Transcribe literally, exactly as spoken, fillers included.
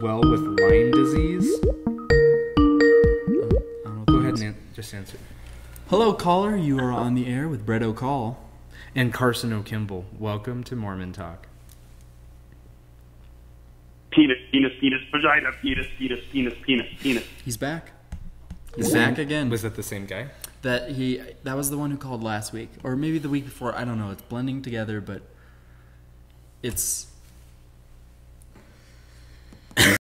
well with Lyme disease? Oh, I don't know. Go ahead and an- just answer. Hello, caller. You are on the air with Brett O'Call. And Carson O'Kimball. Welcome to Mormon Talk. Penis, penis, penis, vagina, penis, penis, penis, penis, penis. He's back. He's The same- back again. Was that the same guy? That he that was the one who called last week, or maybe the week before. I don't know. It's blending together, but it's